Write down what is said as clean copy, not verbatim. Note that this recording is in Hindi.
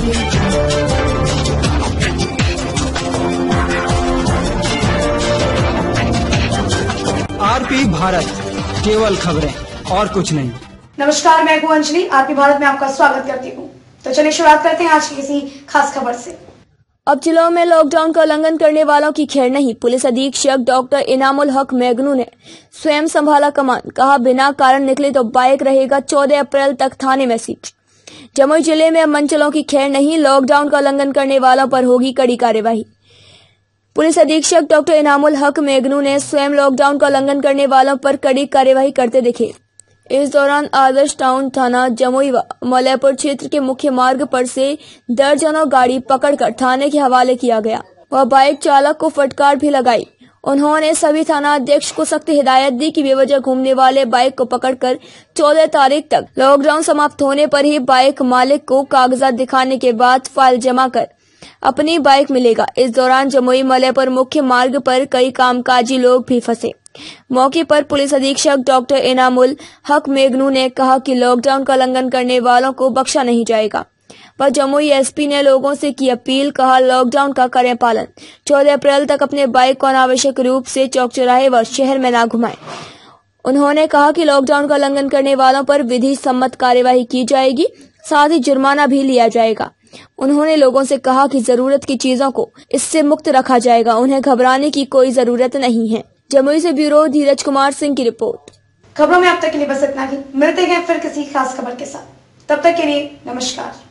आरपी भारत, केवल खबरें और कुछ नहीं। नमस्कार, मैं हूं अंजलि। आरपी भारत में आपका स्वागत करती हूं। तो चलिए शुरुआत करते हैं आज की किसी खास खबर से। अब जिलों में लॉकडाउन का उल्लंघन करने वालों की खैर नहीं। पुलिस अधीक्षक डॉक्टर इनामुल हक मेगनू ने स्वयं संभाला कमान। कहा, बिना कारण निकले तो बाइक रहेगा 14 अप्रैल तक थाने में सीज। जमुई जिले में अब मनचलों की खैर नहीं। लॉकडाउन का उल्लंघन करने वालों पर होगी कड़ी कार्यवाही। पुलिस अधीक्षक डॉक्टर इनामुल हक मेगनू ने स्वयं लॉकडाउन का उल्लंघन करने वालों पर कड़ी कार्यवाही करते दिखे। इस दौरान आदर्श टाउन थाना जमुई व मलयपुर क्षेत्र के मुख्य मार्ग पर से दर्जनों गाड़ी पकड़कर थाने के हवाले किया गया व बाइक चालक को फटकार भी लगाई। उन्होंने सभी थाना अध्यक्ष को सख्त हिदायत दी कि बेवजह घूमने वाले बाइक को पकड़कर 14 तारीख तक लॉकडाउन समाप्त होने पर ही बाइक मालिक को कागजात दिखाने के बाद फाइल जमा कर अपनी बाइक मिलेगा। इस दौरान जमुई मलयपुर मुख्य मार्ग पर कई कामकाजी लोग भी फंसे। मौके पर पुलिस अधीक्षक डॉक्टर इनामुल हक मेगनू ने कहा कि लॉकडाउन का उल्लंघन करने वालों को बख्शा नहीं जाएगा। पर जमुई एसपी ने लोगों से की अपील। कहा, लॉकडाउन का करें पालन। 14 अप्रैल तक अपने बाइक को अनावश्यक रूप से चौक चौराहे व शहर में न घुमाएं। उन्होंने कहा कि लॉकडाउन का उल्लंघन करने वालों पर विधि सम्मत कार्यवाही की जाएगी, साथ ही जुर्माना भी लिया जाएगा। उन्होंने लोगों से कहा कि जरूरत की चीजों को इससे मुक्त रखा जाएगा, उन्हें घबराने की कोई जरूरत नहीं है। जमुई से ब्यूरो धीरज कुमार सिंह की रिपोर्ट। खबरों में अब तक के लिए बस इतना ही। मिलते हैं फिर किसी खास खबर के साथ। तब तक के लिए नमस्कार।